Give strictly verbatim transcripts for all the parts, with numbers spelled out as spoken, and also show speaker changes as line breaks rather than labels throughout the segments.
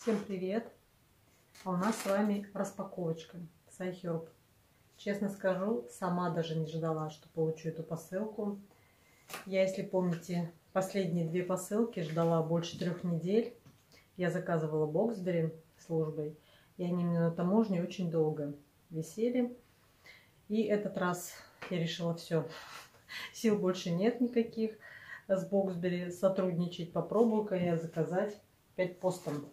Всем привет! А у нас с вами распаковочка с iHerb. Честно скажу, сама даже не ждала, что получу эту посылку. Я, если помните, последние две посылки ждала больше трех недель. Я заказывала Боксбери службой, и они мне на таможне очень долго висели. И этот раз я решила, все, сил больше нет никаких с Боксбери сотрудничать. Попробую-ка я заказать пять постом.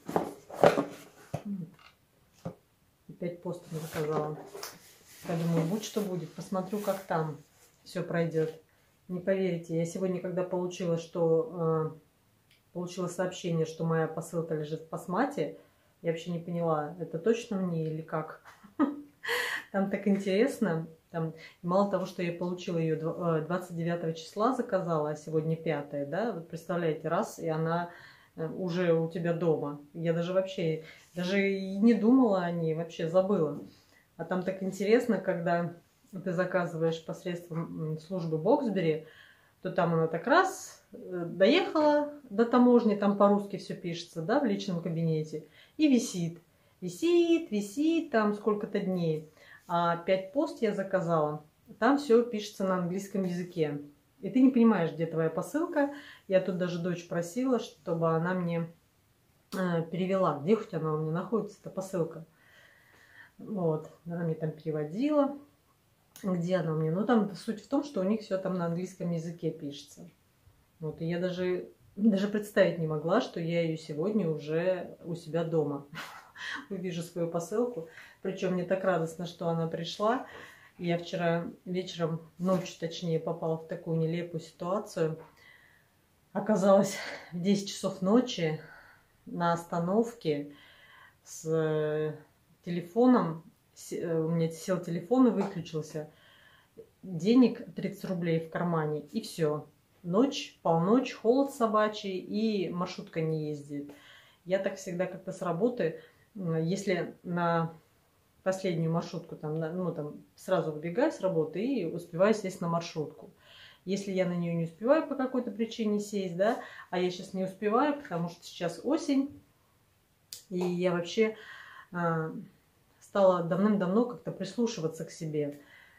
пять постов заказала. Я думаю, будь что будет, посмотрю, как там все пройдет. Не поверите, я сегодня, когда получила, что э, получила сообщение, что моя посылка лежит в Посмате, я вообще не поняла, это точно мне или как. Там так интересно. Там, мало того, что я получила ее двадцать девятого числа, заказала, а сегодня пятое, да, вот представляете, раз, и она уже у тебя дома. Я даже вообще, даже и не думала о ней, вообще забыла. А там так интересно, когда ты заказываешь посредством службы Боксбери, то там она так раз доехала до таможни, там по-русски все пишется, да, в личном кабинете, и висит. Висит, висит, там сколько-то дней. А пять пост я заказала, там все пишется на английском языке. И ты не понимаешь, где твоя посылка. Я тут даже дочь просила, чтобы она мне э, перевела, где хоть она у меня находится, эта посылка. Вот, она мне там переводила, где она у меня. Ну, там суть в том, что у них все там на английском языке пишется. Вот, и я даже, даже представить не могла, что я ее сегодня уже у себя дома увижу свою посылку. Причем мне так радостно, что она пришла. Я вчера вечером, ночью точнее, попала в такую нелепую ситуацию. Оказалось, в десять часов ночи на остановке с телефоном, у меня сел телефон и выключился. Денег тридцать рублей в кармане, и все. Ночь, полночь, холод собачий, и маршрутка не ездит. Я так всегда как-то с работы, если на последнюю маршрутку, там, ну, там сразу выбегаю с работы и успеваю сесть на маршрутку. Если я на нее не успеваю по какой-то причине сесть, да, а я сейчас не успеваю, потому что сейчас осень, и я вообще э, стала давным-давно как-то прислушиваться к себе,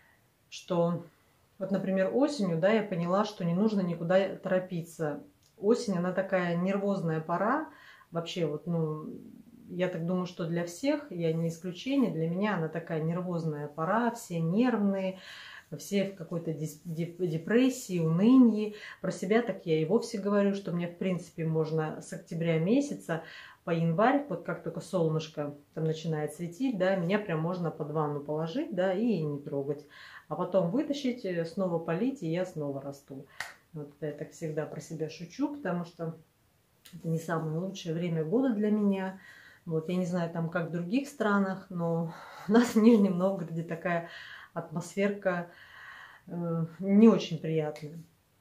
что вот, например, осенью, да, я поняла, что не нужно никуда торопиться. Осень, она такая нервозная пора, вообще вот, ну, я так думаю, что для всех, я не исключение, для меня она такая нервозная пора, все нервные, все в какой-то депрессии, унынии. Про себя так я и вовсе говорю, что мне, в принципе, можно с октября месяца по январь, вот как только солнышко там начинает светить, да, меня прям можно под ванну положить, да, и не трогать. А потом вытащить, снова полить, и я снова расту. Вот я так всегда про себя шучу, потому что это не самое лучшее время года для меня. Вот, я не знаю, там как в других странах, но у нас в Нижнем Новгороде такая атмосферка э, не очень приятная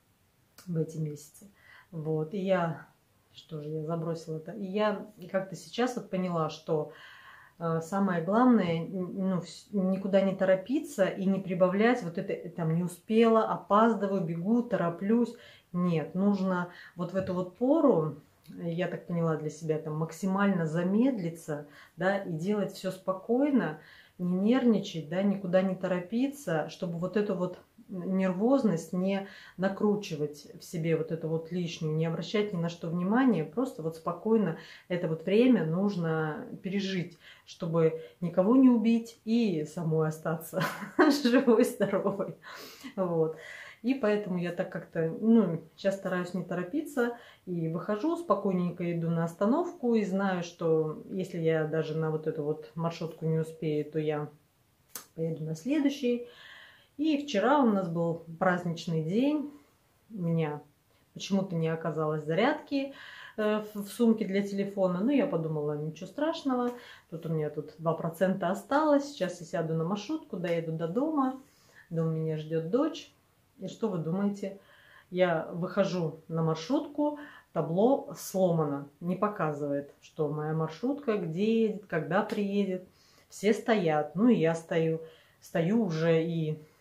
в эти месяцы. Вот, и я, что же, я забросила это. И я как-то сейчас вот поняла, что э, самое главное, ну, никуда не торопиться и не прибавлять вот это, там, не успела, опаздываю, бегу, тороплюсь. Нет, нужно вот в эту вот пору, я так поняла для себя, там максимально замедлиться, да, и делать все спокойно, не нервничать, да, никуда не торопиться, чтобы вот эту вот нервозность не накручивать в себе, вот эту вот лишнюю, не обращать ни на что внимания, просто вот спокойно это вот время нужно пережить, чтобы никого не убить и самой остаться живой, здоровой. Вот. И поэтому я так как-то, ну, сейчас стараюсь не торопиться и выхожу, спокойненько иду на остановку и знаю, что если я даже на вот эту вот маршрутку не успею, то я поеду на следующий. И вчера у нас был праздничный день, у меня почему-то не оказалось зарядки в сумке для телефона, но я подумала, ничего страшного, тут у меня тут два процента осталось, сейчас я сяду на маршрутку, доеду до дома, дома меня ждет дочь. И что вы думаете? Я выхожу на маршрутку, табло сломано, не показывает, что моя маршрутка, где едет, когда приедет. Все стоят, ну и я стою. Стою уже и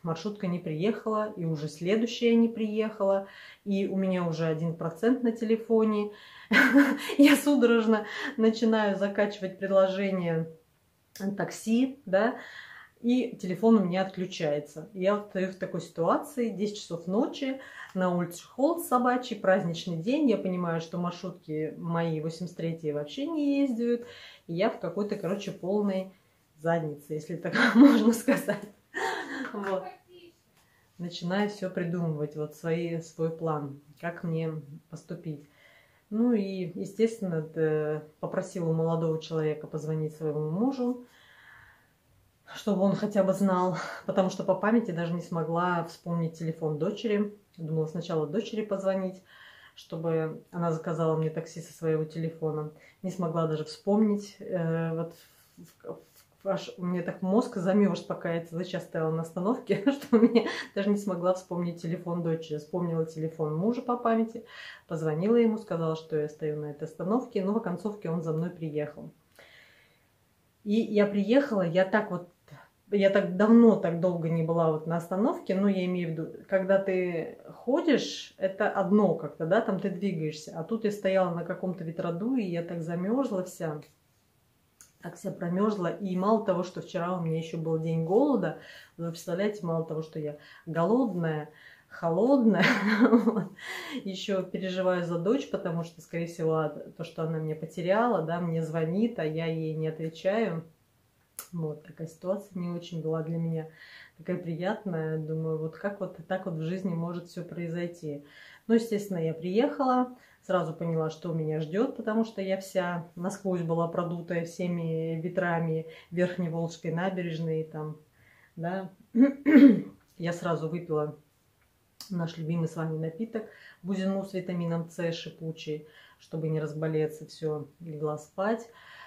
маршрутка не приехала, и уже следующая не приехала, и у меня уже один процент на телефоне. Я судорожно начинаю закачивать предложение такси, да, и телефон у меня отключается. Я вот стою в такой ситуации, десять часов ночи, на улице холод собачий, праздничный день. Я понимаю, что маршрутки мои восемьдесят третьи вообще не ездят. И я в какой-то, короче, полной заднице, если так можно сказать. Вот. Начинаю все придумывать, вот свои, свой план, как мне поступить. Ну и, естественно, попросила у молодого человека позвонить своему мужу, чтобы он хотя бы знал, потому что по памяти даже не смогла вспомнить телефон дочери. Думала сначала дочери позвонить, чтобы она заказала мне такси со своего телефона. Не смогла даже вспомнить. Вот аж у меня так мозг замерз, пока я целый час стояла на остановке, что у меня даже не смогла вспомнить телефон дочери. Вспомнила телефон мужа по памяти, позвонила ему, сказала, что я стою на этой остановке, но в оконцовке он за мной приехал. И я приехала, я так вот, я так давно, так долго не была вот на остановке, но я имею в виду, когда ты ходишь, это одно как-то, да, там ты двигаешься, а тут я стояла на каком-то ветродуе, и я так замерзла вся, так вся промерзла, и мало того, что вчера у меня еще был день голода, вы представляете, мало того, что я голодная, холодная, еще переживаю за дочь, потому что, скорее всего, то, что она меня потеряла, да, мне звонит, а я ей не отвечаю. Вот такая ситуация не очень была для меня такая приятная. Думаю, вот как вот так вот в жизни может все произойти. Ну, естественно, я приехала, сразу поняла, что меня ждет, потому что я вся насквозь была продутая всеми ветрами Верхневолжской набережной, там, да. Я сразу выпила наш любимый с вами напиток, бузину с витамином С шипучий, чтобы не разболеться, все, легла спать.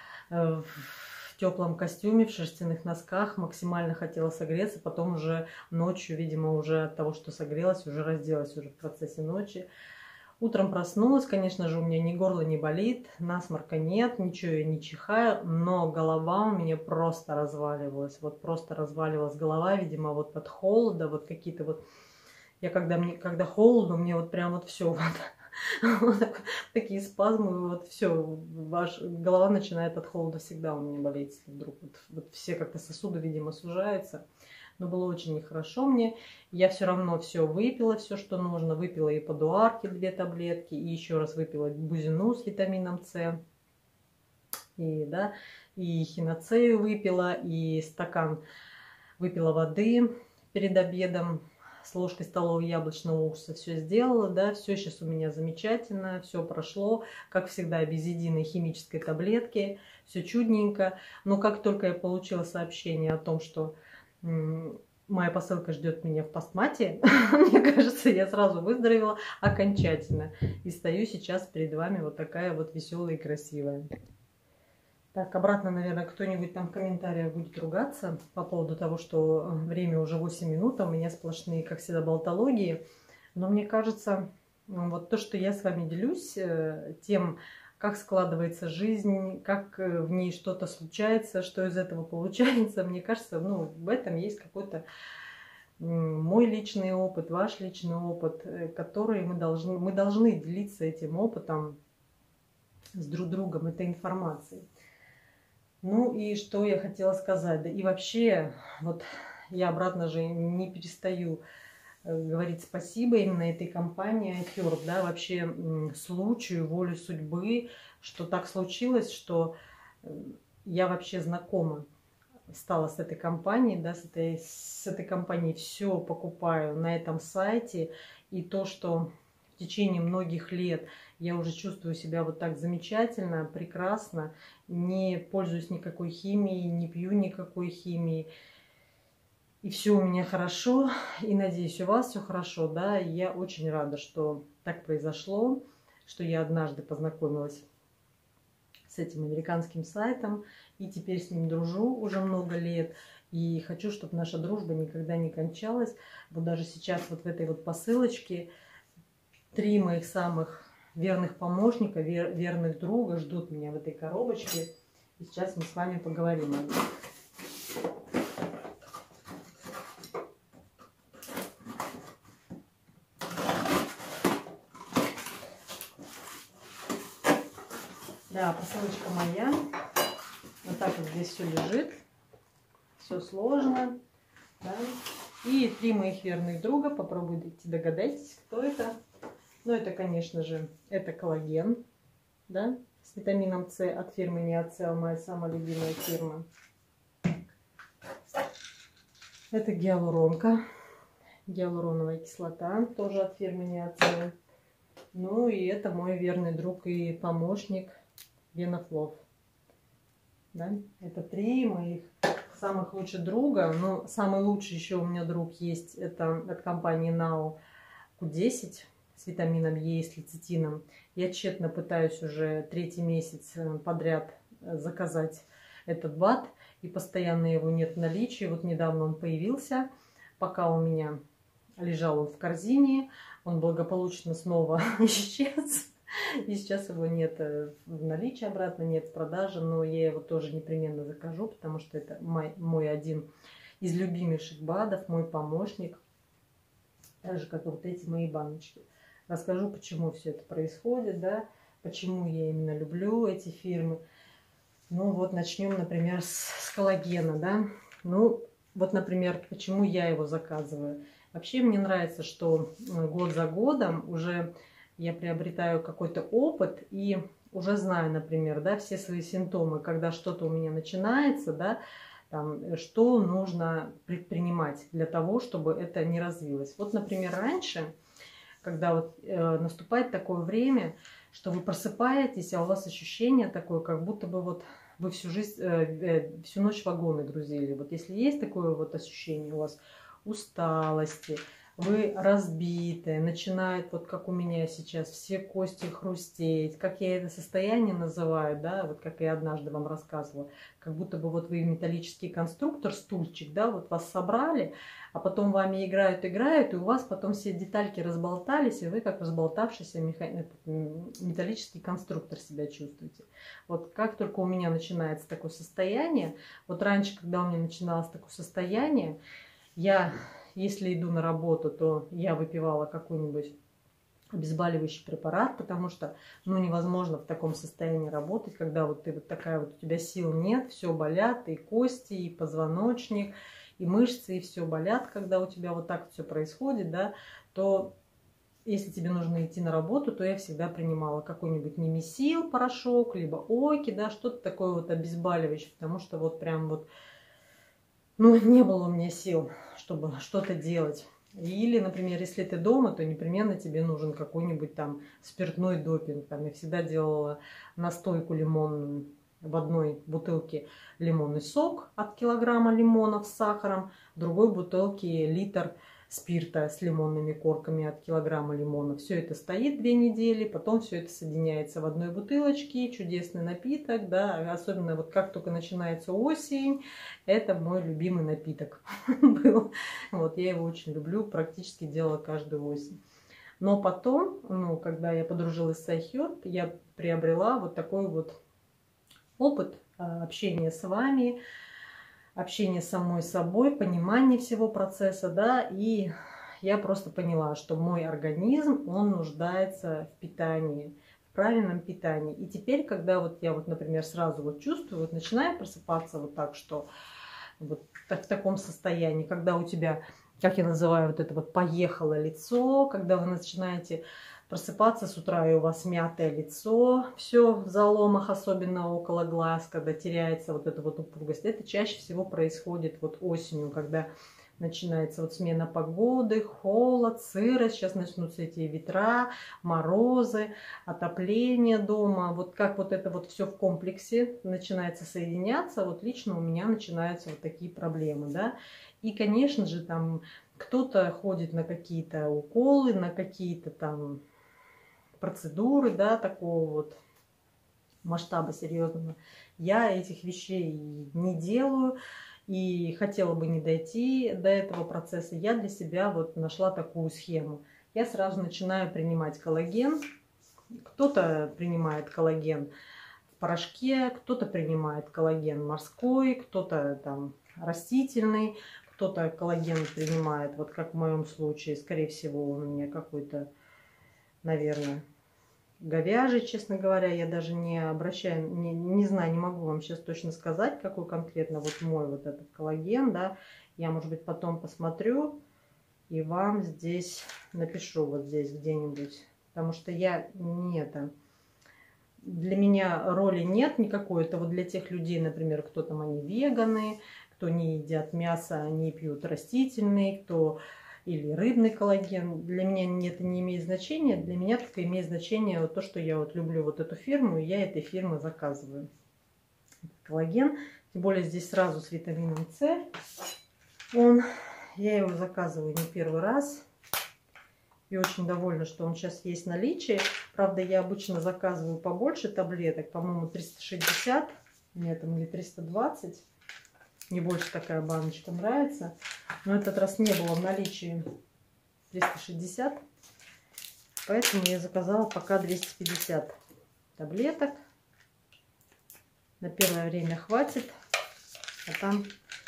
В теплом костюме, в шерстяных носках, максимально хотела согреться, потом уже ночью, видимо, уже от того, что согрелась, уже разделась уже в процессе ночи. Утром проснулась, конечно же, у меня ни горло не болит, насморка нет, ничего я не чихаю, но голова у меня просто разваливалась, вот просто разваливалась голова, видимо, вот от холода, вот какие-то вот, я когда, мне, когда холодно, мне вот прям вот все вот. Вот такие спазмы, вот все, ваш, голова начинает от холода всегда у меня болеть, если вдруг вот, вот все как-то сосуды, видимо, сужаются. Но было очень нехорошо мне. Я все равно все выпила, все, что нужно. Выпила и подуарки, две таблетки, и еще раз выпила бузину с витамином С. И, да, и хиноцею выпила, и стакан выпила воды перед обедом. С ложкой столовой яблочного уксуса все сделала, да, все сейчас у меня замечательно, все прошло, как всегда, без единой химической таблетки, все чудненько. Но как только я получила сообщение о том, что моя посылка ждет меня в постмате, мне кажется, я сразу выздоровела окончательно. И стою сейчас перед вами вот такая вот веселая и красивая. Так, обратно, наверное, кто-нибудь там в комментариях будет ругаться по поводу того, что время уже восемь минут, а у меня сплошные, как всегда, болтологии. Но мне кажется, вот то, что я с вами делюсь, тем, как складывается жизнь, как в ней что-то случается, что из этого получается, мне кажется, ну, в этом есть какой-то мой личный опыт, ваш личный опыт, который мы должны, мы должны делиться этим опытом с друг другом, этой информацией. Ну и что я хотела сказать, да и вообще, вот я обратно же не перестаю говорить спасибо именно этой компании iHerb, да, вообще случаю, воле судьбы, что так случилось, что я вообще знакома стала с этой компанией, да, с этой, с этой компанией все покупаю на этом сайте, и то, что в течение многих лет я уже чувствую себя вот так замечательно, прекрасно, не пользуюсь никакой химией, не пью никакой химии. И все у меня хорошо, и надеюсь, у вас все хорошо, да. И я очень рада, что так произошло, что я однажды познакомилась с этим американским сайтом, и теперь с ним дружу уже много лет. И хочу, чтобы наша дружба никогда не кончалась. Вот даже сейчас вот в этой вот посылочке три моих самых верных помощника, вер, верных друга ждут меня в этой коробочке. И сейчас мы с вами поговорим о них. Да, посылочка моя. Вот так вот здесь все лежит. Все сложно. Да. И три моих верных друга. Попробуйте догадайтесь, кто это. Ну, это, конечно же, это коллаген. Да, с витамином С от фирмы Неоцел. Моя самая любимая фирма. Это гиалуронка. Гиалуроновая кислота. Тоже от фирмы Неоцел. Ну и это мой верный друг и помощник Венофлов. Да? Это три моих самых лучших друга. Но самый лучший еще у меня друг есть. Это от компании Now Q десять с витамином Е и с лецитином. Я тщетно пытаюсь уже третий месяц подряд заказать этот БАД. И постоянно его нет в наличии. Вот недавно он появился. Пока у меня лежал он в корзине. Он благополучно снова исчез. И сейчас его нет в наличии обратно, нет в продаже. Но я его тоже непременно закажу, потому что это мой, мой один из любимейших БАДов, мой помощник. Так же, как и вот эти мои баночки. Расскажу, почему все это происходит, да, почему я именно люблю эти фирмы. Ну вот начнем, например, с, с коллагена, да. Ну вот, например, почему я его заказываю. Вообще мне нравится, что год за годом уже я приобретаю какой-то опыт и уже знаю, например, да, все свои симптомы, когда что-то у меня начинается, да, там, что нужно предпринимать для того, чтобы это не развилось. Вот, например, раньше, когда вот э, наступает такое время, что вы просыпаетесь, а у вас ощущение такое, как будто бы вот вы всю жизнь, э, э, всю ночь вагоны грузили. Вот если есть такое вот ощущение у вас усталости, вы разбитые, начинает, вот как у меня сейчас, все кости хрустеть, как я это состояние называю, да, вот как я однажды вам рассказывала, как будто бы вот вы металлический конструктор, стульчик, да, вот вас собрали, а потом вами играют, играют, и у вас потом все детальки разболтались, и вы как разболтавшийся меха... металлический конструктор себя чувствуете. Вот как только у меня начинается такое состояние, вот раньше, когда у меня начиналось такое состояние, я... Если иду на работу, то я выпивала какой-нибудь обезболивающий препарат, потому что ну, невозможно в таком состоянии работать, когда вот ты вот такая вот, у тебя сил нет, все болят, и кости, и позвоночник, и мышцы, и все болят, когда у тебя вот так все происходит, да, то если тебе нужно идти на работу, то я всегда принимала какой-нибудь Немесил порошок, либо Оки, да, что-то такое вот обезболивающее, потому что вот прям вот ну, не было у меня сил, чтобы что-то делать. Или, например, если ты дома, то непременно тебе нужен какой-нибудь там спиртной допинг. Там я всегда делала настойку лимонную в одной бутылке лимонный сок от килограмма лимонов с сахаром, в другой бутылке литр спирта с лимонными корками от килограмма лимона. Все это стоит две недели, потом все это соединяется в одной бутылочке. Чудесный напиток, да, особенно вот как только начинается осень, это мой любимый напиток был. Вот, я его очень люблю, практически делала каждую осень. Но потом, ну, когда я подружилась с iHerb, я приобрела вот такой вот опыт общения с вами, общение с самой собой, понимание всего процесса, да, и я просто поняла, что мой организм, он нуждается в питании, в правильном питании. И теперь, когда вот я вот, например, сразу вот чувствую, вот начинаю просыпаться вот так, что вот так, в таком состоянии, когда у тебя, как я называю, вот это вот поехало лицо, когда вы начинаете просыпаться с утра, и у вас мятое лицо, все в заломах, особенно около глаз, когда теряется вот эта вот упругость. Это чаще всего происходит вот осенью, когда начинается вот смена погоды, холод, сырость. Сейчас начнутся эти ветра, морозы, отопление дома. Вот как вот это вот все в комплексе начинается соединяться, вот лично у меня начинаются вот такие проблемы, да. И, конечно же, там кто-то ходит на какие-то уколы, на какие-то там процедуры, да, такого вот масштаба серьезного. Я этих вещей не делаю и хотела бы не дойти до этого процесса. Я для себя вот нашла такую схему. Я сразу начинаю принимать коллаген. Кто-то принимает коллаген в порошке, кто-то принимает коллаген морской, кто-то там растительный, кто-то коллаген принимает, вот как в моем случае, скорее всего, он у меня какой-то, наверное, говяжий, честно говоря. Я даже не обращаю, не, не знаю, не могу вам сейчас точно сказать, какой конкретно вот мой вот этот коллаген, да. Я, может быть, потом посмотрю и вам здесь напишу, вот здесь где-нибудь. Потому что я не это... Для меня роли нет никакой. Это вот для тех людей, например, кто там, они веганы, кто не едят мясо, они пьют растительный, кто или рыбный коллаген. Для меня это не имеет значения. Для меня только имеет значение вот то, что я вот люблю вот эту фирму, и я этой фирмы заказываю коллаген. Тем более здесь сразу с витамином С. Он, я его заказываю не первый раз. И очень довольна, что он сейчас есть в наличии. Правда, я обычно заказываю побольше таблеток. По-моему, триста шестьдесят. Мне там или триста двадцать. Мне больше такая баночка нравится. Но этот раз не было в наличии триста шестьдесят. Поэтому я заказала пока двести пятьдесят таблеток. На первое время хватит. А там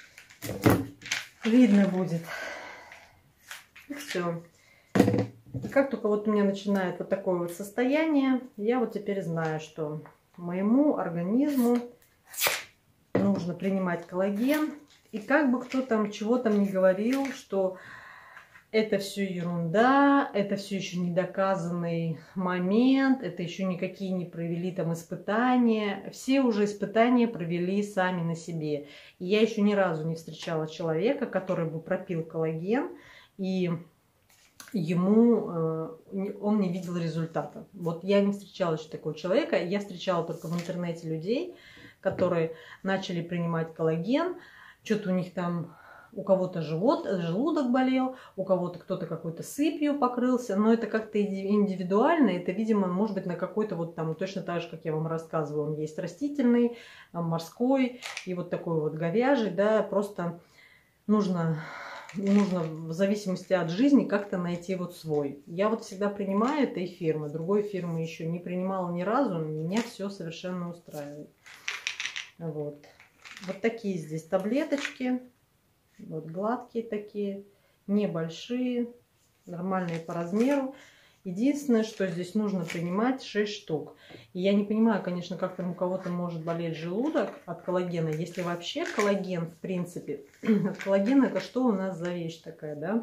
видно будет. И все. И как только вот у меня начинает вот такое вот состояние, я вот теперь знаю, что моему организму нужно принимать коллаген. И как бы кто там чего там не говорил, что это все ерунда, это все еще недоказанный момент, это еще никакие не провели там испытания. Все уже испытания провели сами на себе. И я еще ни разу не встречала человека, который бы пропил коллаген и ему э, он не видел результата. Вот я не встречала еще такого человека. Я встречала только в интернете людей, которые начали принимать коллаген. Что-то у них там, у кого-то живот, желудок болел, у кого-то кто-то какой-то сыпью покрылся. Но это как-то индивидуально. Это, видимо, может быть на какой-то вот там, точно так же, как я вам рассказывала, он есть растительный, морской и вот такой вот говяжий. Да, просто нужно... Нужно в зависимости от жизни как-то найти вот свой. Я вот всегда принимаю этой фирмы, другой фирмы еще не принимала ни разу, меня все совершенно устраивает. Вот. Вот такие здесь таблеточки, вот гладкие такие, небольшие, нормальные по размеру. Единственное, что здесь нужно принимать шесть штук. И я не понимаю, конечно, как там у кого-то может болеть желудок от коллагена. Если вообще коллаген, в принципе, коллаген это что у нас за вещь такая, да?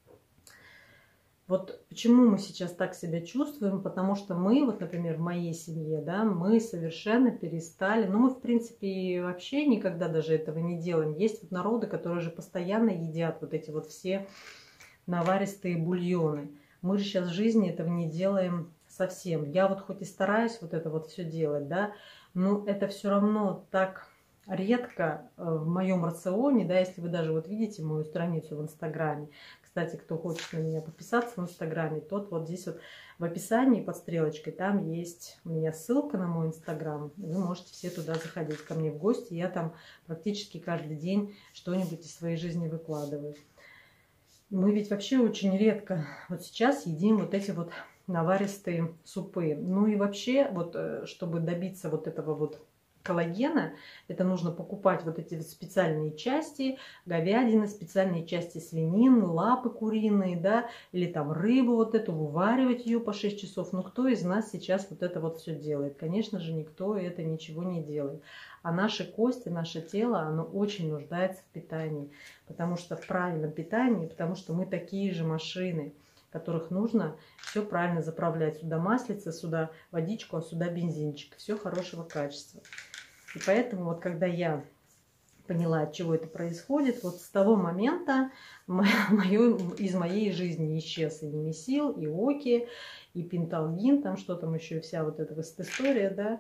Вот почему мы сейчас так себя чувствуем? Потому что мы, вот, например, в моей семье, да, мы совершенно перестали, ну, мы, в принципе, вообще никогда даже этого не делаем. Есть вот народы, которые же постоянно едят вот эти вот все наваристые бульоны. Мы же сейчас в жизни этого не делаем совсем. Я вот хоть и стараюсь вот это вот все делать, да, но это все равно так редко в моем рационе, да, если вы даже вот видите мою страницу в Инстаграме. Кстати, кто хочет на меня подписаться в Инстаграме, тот вот здесь вот в описании под стрелочкой, там есть у меня ссылка на мой Инстаграм. Вы можете все туда заходить ко мне в гости. Я там практически каждый день что-нибудь из своей жизни выкладываю. Мы ведь вообще очень редко вот сейчас едим вот эти вот наваристые супы. Ну и вообще, вот чтобы добиться вот этого вот коллагена, это нужно покупать вот эти вот специальные части говядины, специальные части свинины, лапы куриные, да, или там рыбу вот эту, вываривать ее по шесть часов. Ну кто из нас сейчас вот это вот все делает? Конечно же, никто это ничего не делает. А наши кости, наше тело, оно очень нуждается в питании. Потому что в правильном питании, потому что мы такие же машины, которых нужно все правильно заправлять. Сюда маслица, сюда водичку, а сюда бензинчик. Все хорошего качества. И поэтому вот когда я поняла, от чего это происходит, вот с того момента мое, из моей жизни исчез и Немесил, и Оки, и Пенталгин, там что там еще, вся вот эта история, да.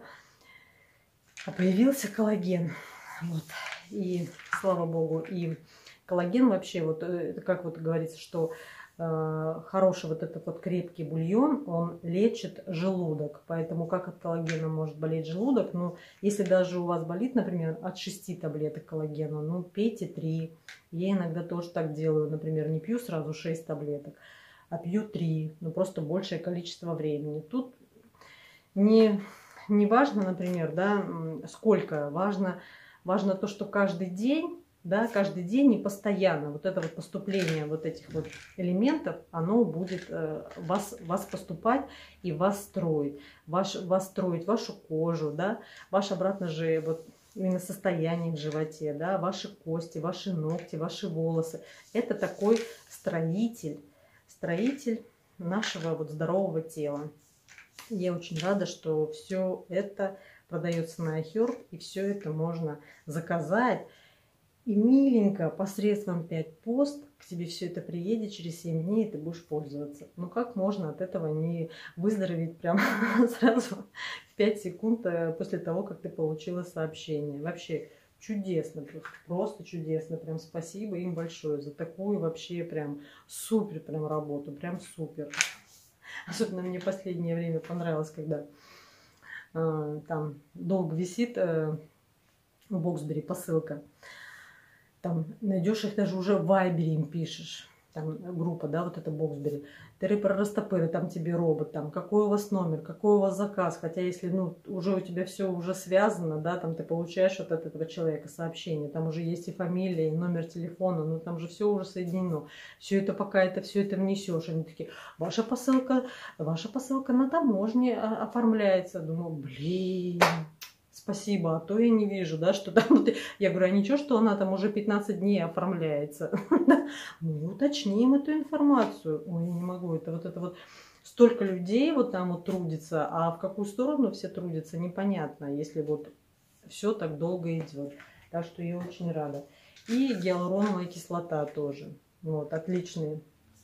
А появился коллаген. Вот. И слава богу, и коллаген вообще, вот как вот говорится, что э, хороший вот этот вот крепкий бульон, он лечит желудок. Поэтому как от коллагена может болеть желудок? Ну, если даже у вас болит, например, от шести таблеток коллагена, ну, пейте три. Я иногда тоже так делаю, например, не пью сразу шесть таблеток, а пью три, ну, просто большее количество времени. Тут не... Не важно, например, да, сколько, важно, важно то, что каждый день да, каждый день и постоянно. Вот это вот поступление вот этих вот элементов, оно будет э, вас, вас поступать и вас строить. Ваш, вас строить вашу кожу, да, ваш обратно же вот именно состояние в животе, да, ваши кости, ваши ногти, ваши волосы. Это такой строитель, строитель нашего вот здорового тела. Я очень рада, что все это продается на iHerb, и все это можно заказать. И миленько, посредством пять пост, к тебе все это приедет через семь дней, и ты будешь пользоваться. Ну как можно от этого не выздороветь прямо сразу в пять секунд после того, как ты получила сообщение? Вообще чудесно, просто чудесно. Прям спасибо им большое за такую вообще прям супер прям работу, прям супер. Особенно мне в последнее время понравилось, когда э, там долго висит э, в Боксбери посылка. Там найдешь их даже уже в Вайбере, им пишешь. Там группа, да, вот это Боксбери. Тыры про растопыры, там тебе робот, там какой у вас номер, какой у вас заказ. Хотя если, ну, уже у тебя все уже связано, да, там ты получаешь вот от этого человека сообщение. Там уже есть и фамилия, и номер телефона, ну там же все уже соединено. Все это, пока это все это внесешь, они такие, ваша посылка, ваша посылка на таможне оформляется. Думаю, блин. Спасибо, а то я не вижу, да, что там... Я говорю, а ничего, что она там уже пятнадцать дней оформляется? Ну, уточним эту информацию. Ой, я не могу, это вот это вот... Столько людей вот там вот трудится, а в какую сторону все трудятся, непонятно, если вот все так долго идет. Так что я очень рада. И гиалуроновая кислота тоже. Вот, отличный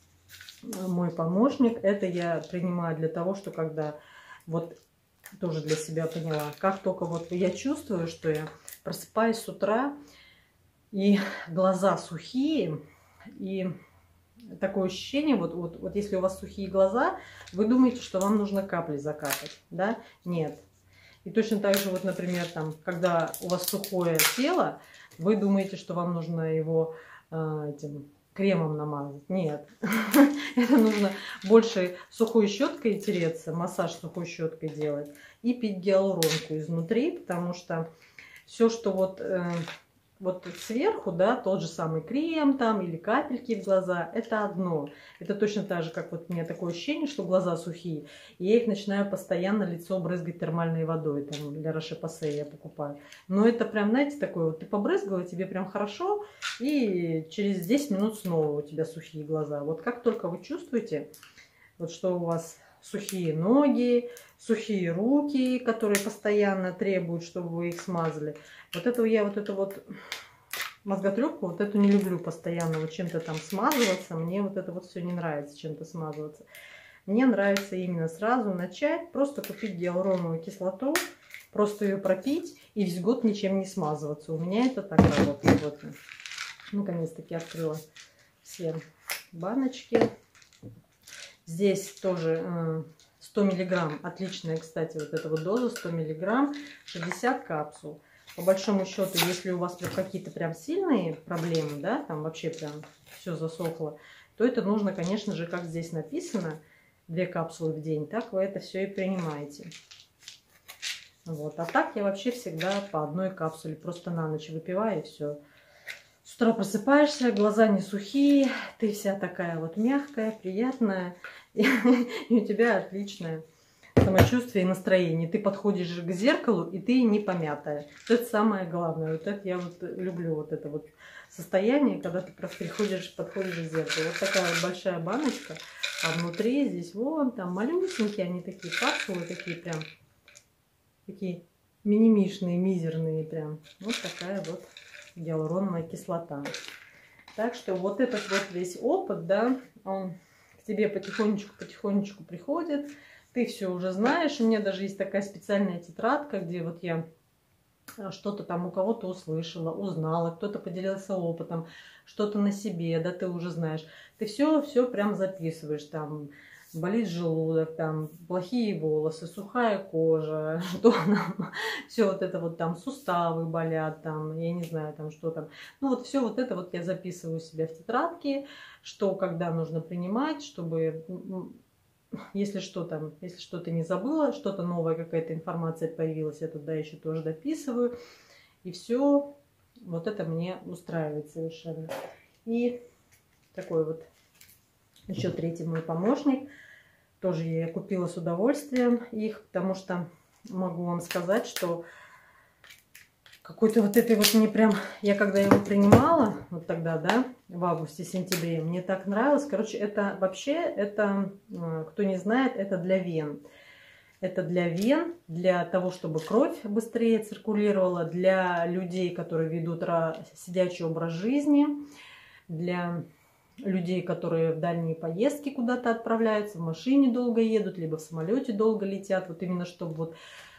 мой помощник. Это я принимаю для того, что когда вот... Тоже для себя поняла. Как только вот я чувствую, что я просыпаюсь с утра, и глаза сухие, и такое ощущение, вот, вот, вот если у вас сухие глаза, вы думаете, что вам нужно капли закапать, да? Нет. И точно так же, вот, например, там, когда у вас сухое тело, вы думаете, что вам нужно его э, этим... кремом намазать. Нет. Это нужно больше сухой щеткой тереться, массаж сухой щеткой делать и пить гиалуронку изнутри, потому что все, что вот, э, вот сверху, да, тот же самый крем там или капельки в глаза, это одно. Это точно так же, как вот у меня такое ощущение, что глаза сухие, и я их начинаю постоянно лицо брызгать термальной водой, там для Roche-Posay я покупаю. Но это прям, знаете, такое, вот ты побрызгала, тебе прям хорошо, и через десять минут снова у тебя сухие глаза. Вот как только вы чувствуете, вот что у вас сухие ноги, сухие руки, которые постоянно требуют, чтобы вы их смазали. Вот этого я вот эту вот мозготрепку, вот эту не люблю постоянно вот чем-то там смазываться. Мне вот это вот все не нравится, чем-то смазываться. Мне нравится именно сразу начать, просто купить гиалуроновую кислоту, просто ее пропить и весь год ничем не смазываться. У меня это так работает. Вот. Наконец-таки открыла все баночки. Здесь тоже сто миллиграмм. Отличная, кстати, вот эта вот доза сто миллиграмм. шестьдесят капсул. По большому счету, если у вас прям какие-то прям сильные проблемы, да, там вообще прям все засохло, то это нужно, конечно же, как здесь написано, две капсулы в день, так вы это все и принимаете. Вот. А так я вообще всегда по одной капсуле просто на ночь выпиваю и все. С утра просыпаешься, глаза не сухие, ты вся такая вот мягкая, приятная, и, и у тебя отличное самочувствие и настроение. Ты подходишь к зеркалу, и ты не помятая. Это самое главное. Вот это я вот люблю, вот это вот состояние, когда ты просто приходишь, подходишь к зеркалу. Вот такая вот большая баночка, а внутри здесь вон там малюсенькие, они такие капсулы, такие прям, такие мини-мишные, мизерные прям. Вот такая вот гиалуроновая кислота. Так что вот этот вот весь опыт, да, он к тебе потихонечку-потихонечку приходит. Ты все уже знаешь. У меня даже есть такая специальная тетрадка, где вот я что-то там у кого-то услышала, узнала, кто-то поделился опытом, что-то на себе, да, ты уже знаешь. Ты все, все прям записываешь, там, болит желудок, там, плохие волосы, сухая кожа, что там, все вот это вот там, суставы болят, там, я не знаю, там, что там. Ну, вот все вот это вот я записываю себе в тетрадке, что, когда нужно принимать, чтобы... Если что там, если что-то не забыла, что-то новая какая-то информация появилась, я туда еще тоже дописываю. И все Вот это мне устраивает совершенно. И такой вот еще третий мой помощник. Тоже я купила с удовольствием их, потому что могу вам сказать, что какой-то вот этой вот мне прям... Я когда его принимала, вот тогда, да, в августе-сентябре, мне так нравилось. Короче, это вообще, это, кто не знает, это для вен. Это для вен, для того, чтобы кровь быстрее циркулировала, для людей, которые ведут сидячий образ жизни, для людей, которые в дальние поездки куда-то отправляются, в машине долго едут, либо в самолете долго летят. Вот именно чтобы вот,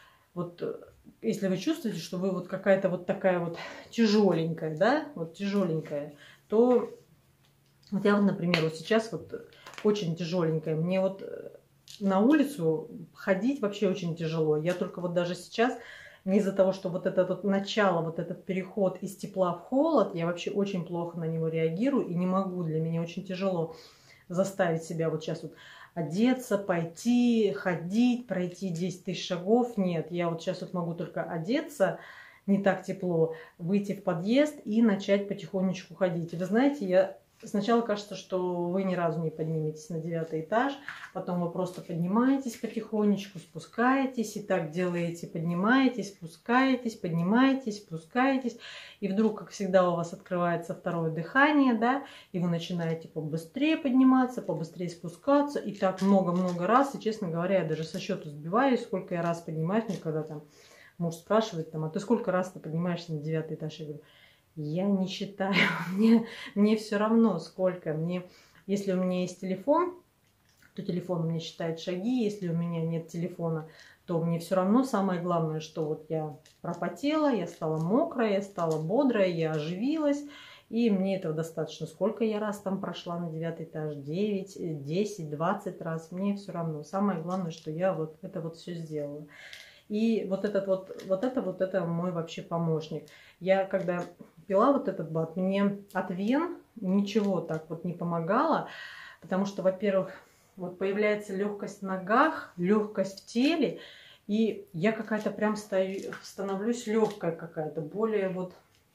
вот если вы чувствуете, что вы вот какая-то вот такая вот тяжеленькая, да, вот тяжеленькая, то вот я вот, например, вот сейчас вот очень тяжеленькая. Мне вот на улицу ходить вообще очень тяжело. Я только вот даже сейчас, не из-за того, что вот это вот начало, вот этот переход из тепла в холод, я вообще очень плохо на него реагирую и не могу. Для меня очень тяжело заставить себя вот сейчас вот одеться, пойти, ходить, пройти десять тысяч шагов. Нет, я вот сейчас вот могу только одеться, не так тепло, выйти в подъезд и начать потихонечку ходить. И вы знаете, я... Сначала кажется, что вы ни разу не подниметесь на девятый этаж, потом вы просто поднимаетесь потихонечку, спускаетесь, и так делаете, поднимаетесь, спускаетесь, поднимаетесь, спускаетесь, и вдруг, как всегда, у вас открывается второе дыхание, да, и вы начинаете побыстрее подниматься, побыстрее спускаться, и так много-много раз, и, честно говоря, я даже со счету сбиваюсь, сколько я раз поднимаюсь, мне когда там муж спрашивает, там, а ты сколько раз ты поднимаешься на девятый этаж, я говорю, я не считаю, мне, мне все равно сколько. Мне, если у меня есть телефон, то телефон мне считает шаги. Если у меня нет телефона, то мне все равно самое главное, что вот я пропотела, я стала мокрая, я стала бодрая, я оживилась. И мне этого достаточно. Сколько я раз там прошла на девятый этаж? девять, десять, двадцать раз. Мне все равно. Самое главное, что я вот это вот все сделала. И вот этот вот, вот это вот это мой вообще помощник. Я когда пила вот этот бат, мне от вен ничего так вот не помогало, потому что, во-первых, вот появляется легкость в ногах, легкость в теле, и я какая-то прям стою, становлюсь легкая какая-то, более вот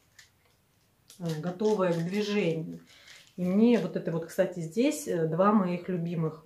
готовая к движению. И мне вот это вот, кстати, здесь два моих любимых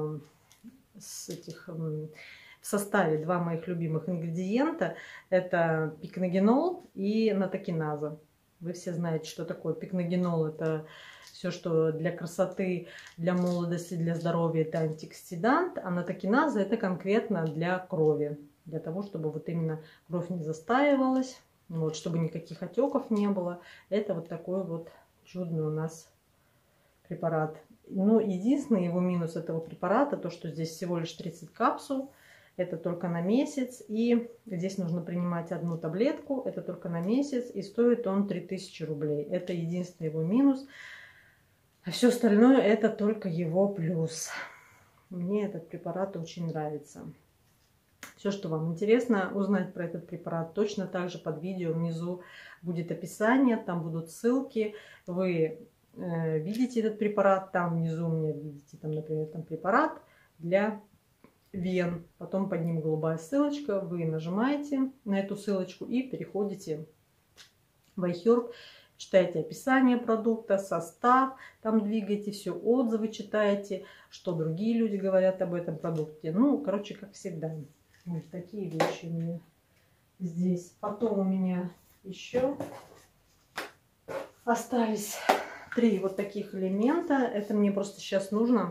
с этих... В составе два моих любимых ингредиента. Это пикногенол и натокиназа. Вы все знаете, что такое пикногенол. Это все, что для красоты, для молодости, для здоровья. Это антиоксидант. А натокиназа это конкретно для крови. Для того, чтобы вот именно кровь не застаивалась. Вот, чтобы никаких отеков не было. Это вот такой вот чудный у нас препарат. Но единственный его минус этого препарата, то, что здесь всего лишь тридцать капсул. Это только на месяц, и здесь нужно принимать одну таблетку, это только на месяц, и стоит он три тысячи рублей. Это единственный его минус, а все остальное это только его плюс. Мне этот препарат очень нравится. Все, что вам интересно узнать про этот препарат, точно так же под видео внизу будет описание, там будут ссылки, вы э, видите этот препарат, там внизу у меня видите, там, например, там препарат для вен, потом под ним голубая ссылочка, вы нажимаете на эту ссылочку и переходите в iHerb, читаете описание продукта, состав, там двигаете все, отзывы читаете, что другие люди говорят об этом продукте. Ну, короче, как всегда. Вот такие вещи у меня здесь. Потом у меня еще остались три вот таких элемента. Это мне просто сейчас нужно.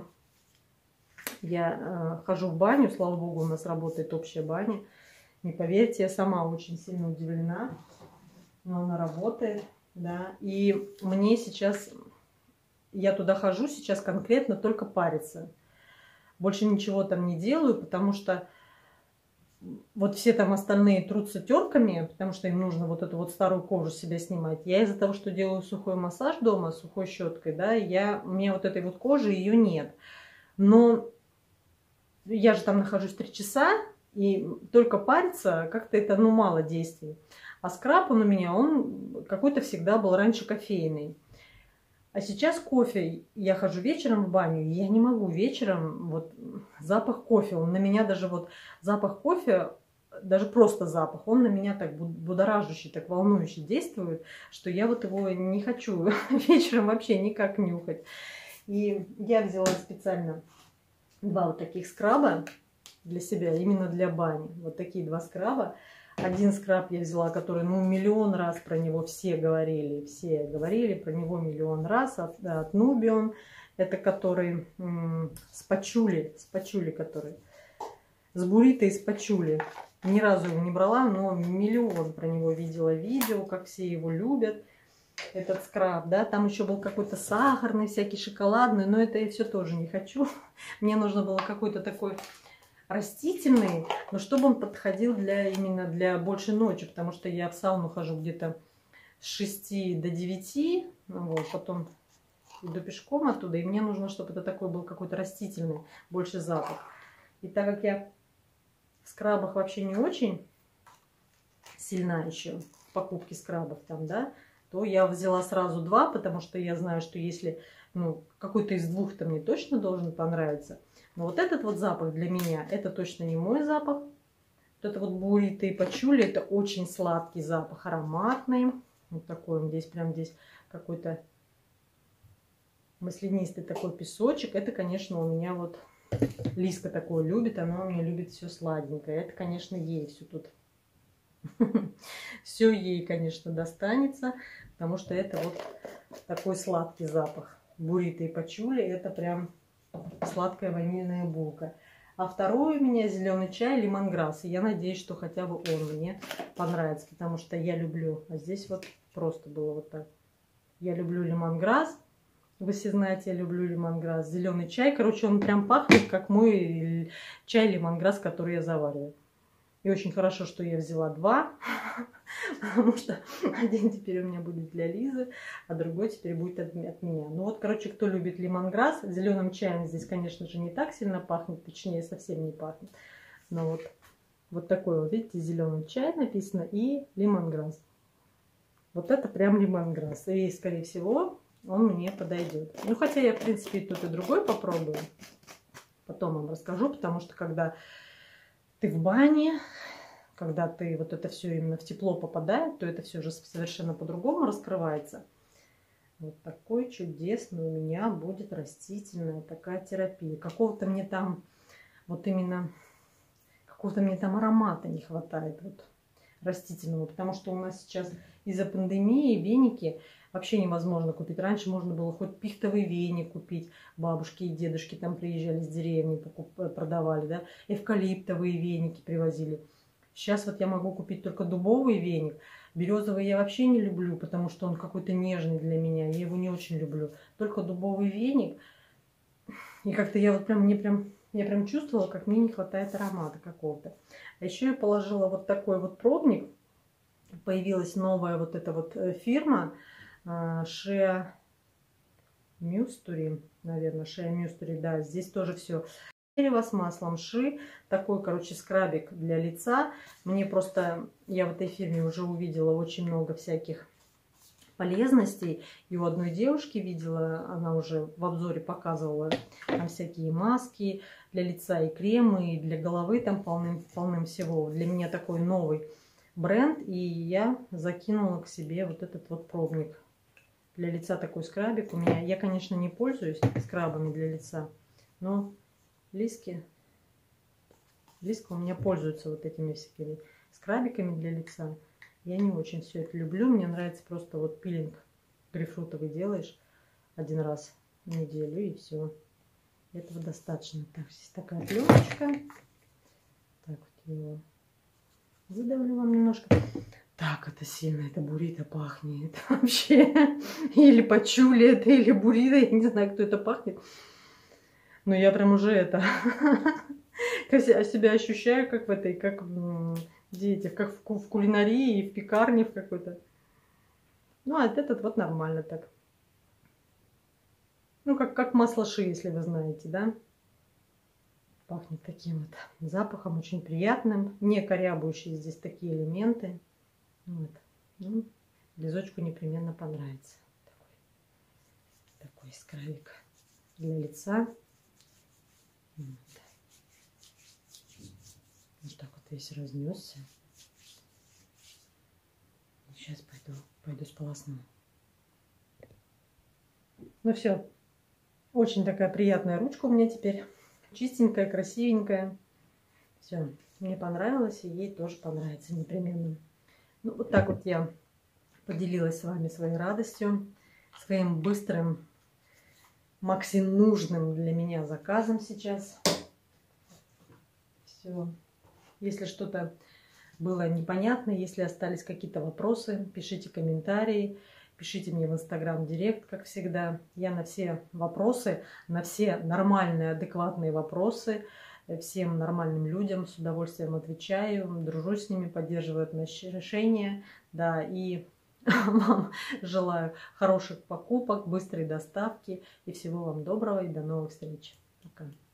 Я э, хожу в баню, слава богу, у нас работает общая баня. Не поверьте, я сама очень сильно удивлена, но она работает, да. И мне сейчас, я туда хожу сейчас конкретно только париться. Больше ничего там не делаю, потому что вот все там остальные трутся терками, потому что им нужно вот эту вот старую кожу с себя снимать. Я из-за того, что делаю сухой массаж дома, сухой щеткой, да, я, у меня вот этой вот кожи, ее нет. Но я же там нахожусь три часа, и только париться как-то это, ну, мало действий. А скраб он у меня, он какой-то всегда был раньше кофейный. А сейчас кофе, я хожу вечером в баню, и я не могу вечером, вот запах кофе, он на меня даже вот запах кофе даже просто запах, он на меня так будоражащий, так волнующе действует, что я вот его не хочу вечером вообще никак нюхать. И я взяла специально два вот таких скраба для себя, именно для бани. Вот такие два скраба. Один скраб я взяла, который, ну, миллион раз про него все говорили. Все говорили про него миллион раз. От, от Nubion. Это который с пачули. С пачули который. С буррито из пачули. Ни разу его не брала, но миллион про него видела видео, как все его любят. Этот скраб, да. Там еще был какой-то сахарный, всякий шоколадный. Но это я все тоже не хочу. Мне нужно было какой-то такой... растительный, но чтобы он подходил для именно для больше ночи, потому что я в сауну хожу где-то с шести до девяти, вот, потом иду пешком оттуда, и мне нужно, чтобы это такой был какой-то растительный, больше запах. И так как я в скрабах вообще не очень сильна еще в покупке скрабов там, да, то я взяла сразу два, потому что я знаю, что если, ну, какой-то из двух-то мне точно должен понравиться. Но вот этот вот запах для меня, это точно не мой запах. Вот это вот буррито и пачули, это очень сладкий запах, ароматный. Вот такой он здесь, прям здесь какой-то маслянистый такой песочек. Это, конечно, у меня вот Лиска такое любит, она у меня любит все сладенькое. Это, конечно, ей все тут. Все ей, конечно, достанется, потому что это вот такой сладкий запах. Буррито и пачули, это прям... сладкая ванильная булка. А второй у меня зеленый чай лимонграсс. И я надеюсь, что хотя бы он мне понравится, потому что я люблю. А здесь вот просто было вот так. Я люблю лимонграсс. Вы все знаете, я люблю лимонграсс. Зеленый чай. Короче, он прям пахнет, как мой чай лимонграсс, который я завариваю. И очень хорошо, что я взяла два. Потому что один теперь у меня будет для Лизы, а другой теперь будет от, от меня. Ну вот, короче, кто любит лимонграсс, зеленым чаем здесь, конечно же, не так сильно пахнет, точнее, совсем не пахнет. Но вот, вот такой вот, видите, зеленый чай написано и лимонграсс. Вот это прям лимонграсс. И, скорее всего, он мне подойдет. Ну, хотя я, в принципе, и тот, и другой попробую. Потом вам расскажу, потому что когда ты в бане... Когда ты вот это все именно в тепло попадает, то это все же совершенно по-другому раскрывается. Вот такой чудесный у меня будет растительная такая терапия. Какого-то мне там, вот именно, какого-то мне там аромата не хватает вот растительного. Потому что у нас сейчас из-за пандемии веники вообще невозможно купить. Раньше можно было хоть пихтовый веник купить. Бабушки и дедушки там приезжали с деревни, продавали, да. Эвкалиптовые веники привозили. Сейчас вот я могу купить только дубовый веник. Березовый я вообще не люблю, потому что он какой-то нежный для меня. Я его не очень люблю. Только дубовый веник. И как-то я вот прям, мне прям, я прям чувствовала, как мне не хватает аромата какого-то. А еще я положила вот такой вот пробник. Появилась новая вот эта вот фирма. Shea Mystery, наверное, Shea Mystery, да. Здесь тоже все... Дерево с маслом ши, такой, короче, скрабик для лица. Мне просто, я в этой фирме уже увидела очень много всяких полезностей. И у одной девушки видела, она уже в обзоре показывала там всякие маски для лица и кремы, и для головы там полным, полным всего. Для меня такой новый бренд, и я закинула к себе вот этот вот пробник. Для лица такой скрабик у меня. Я, конечно, не пользуюсь скрабами для лица, но... Лиски, Лиска у меня пользуется вот этими всякими скрабиками для лица. Я не очень все это люблю. Мне нравится просто вот пилинг грейпфрутовый делаешь один раз в неделю и все. Этого достаточно. Так, здесь такая пленочка. Так, вот я его выдавлю вам немножко. Так, это сильно, это буррито пахнет вообще. Или пачули это, или буррито. Я не знаю, кто это пахнет. Но я прям уже это, себя ощущаю, как в этой, как в, где, как в, в кулинарии и в пекарне в какой-то. Ну, а этот вот нормально так. Ну, как, как масло ши, если вы знаете, да. Пахнет таким вот запахом, очень приятным. Не корябающие здесь такие элементы. Вот. Ну, Лизочку непременно понравится. Такой, такой скрабик для лица. Вот. Вот так вот как-то весь разнесся. Сейчас пойду, пойду сполосну. Ну все. Очень такая приятная ручка у меня теперь. Чистенькая, красивенькая. Все. Мне понравилось, и ей тоже понравится непременно. Ну, вот так вот я поделилась с вами своей радостью, своим быстрым, максимум нужным для меня заказом сейчас. Все. Если что-то было непонятно, если остались какие-то вопросы, пишите комментарии, пишите мне в Инстаграм Директ, как всегда. Я на все вопросы, на все нормальные, адекватные вопросы, всем нормальным людям с удовольствием отвечаю, дружу с ними, поддерживаю отношения. Да, и вам желаю хороших покупок, быстрой доставки и всего вам доброго и до новых встреч. Пока.